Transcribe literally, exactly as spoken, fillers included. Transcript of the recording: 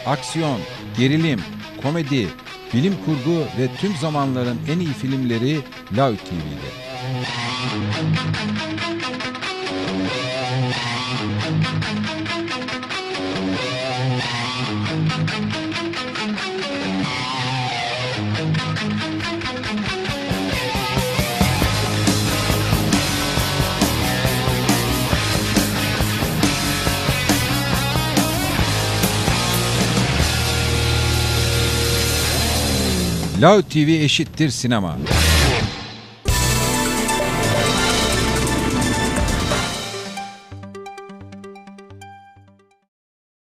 aksiyon, gerilim, komedi, bilim kurgu ve tüm zamanların en iyi filmleri Lao T V'de. Lao T V eşittir sinema.